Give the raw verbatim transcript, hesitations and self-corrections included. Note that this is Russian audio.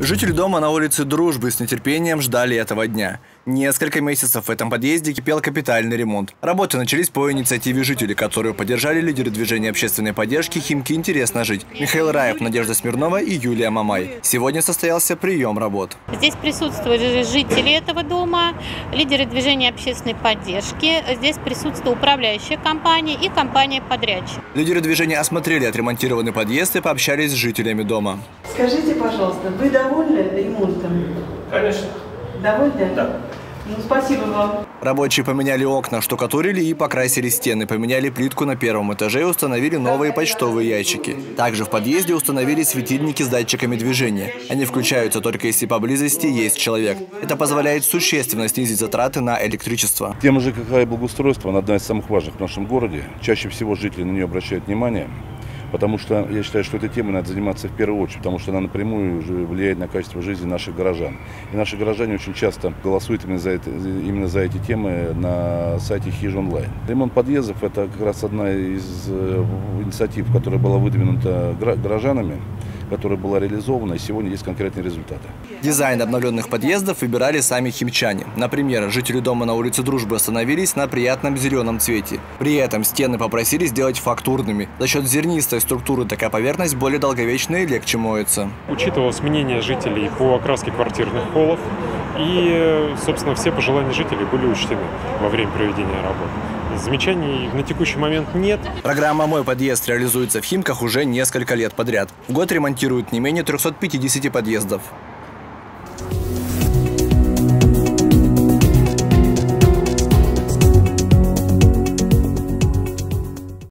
Жители дома на улице Дружбы с нетерпением ждали этого дня. Несколько месяцев в этом подъезде кипел капитальный ремонт. Работы начались по инициативе жителей, которую поддержали лидеры движения общественной поддержки «Химки интересно жить» Михаил Раев, Надежда Смирнова и Юлия Мамай. Сегодня состоялся прием работ. Здесь присутствуют жители этого дома, лидеры движения общественной поддержки. Здесь присутствует управляющая компания и компания-подрядчик. Лидеры движения осмотрели отремонтированный подъезд и пообщались с жителями дома. Скажите, пожалуйста, вы довольны ремонтом? Конечно. Довольны? Да. Ну, спасибо вам. Рабочие поменяли окна, штукатурили и покрасили стены, поменяли плитку на первом этаже и установили новые почтовые ящики. Также в подъезде установили светильники с датчиками движения. Они включаются только если поблизости есть человек. Это позволяет существенно снизить затраты на электричество. Тема ЖКХ и благоустройства, она одна из самых важных в нашем городе. Чаще всего жители на нее обращают внимание. Потому что я считаю, что этой темой надо заниматься в первую очередь, потому что она напрямую влияет на качество жизни наших горожан. И наши горожане очень часто голосуют именно за, это, именно за эти темы на сайте Хижи онлайн. Ремонт подъездов – это как раз одна из инициатив, которая была выдвинута горожанами, которая была реализована, и сегодня есть конкретные результаты. Дизайн обновленных подъездов выбирали сами химчане. Например, жители дома на улице Дружбы остановились на приятном зеленом цвете. При этом стены попросили сделать фактурными. За счет зернистой структуры такая поверхность более долговечная и легче моется. Учитывалось мнение жителей по окраске квартирных холлов, и, собственно, все пожелания жителей были учтены во время проведения работ. Замечаний на текущий момент нет. Программа «Мой подъезд» реализуется в Химках уже несколько лет подряд. В год ремонтируют не менее трёхсот пятидесяти подъездов.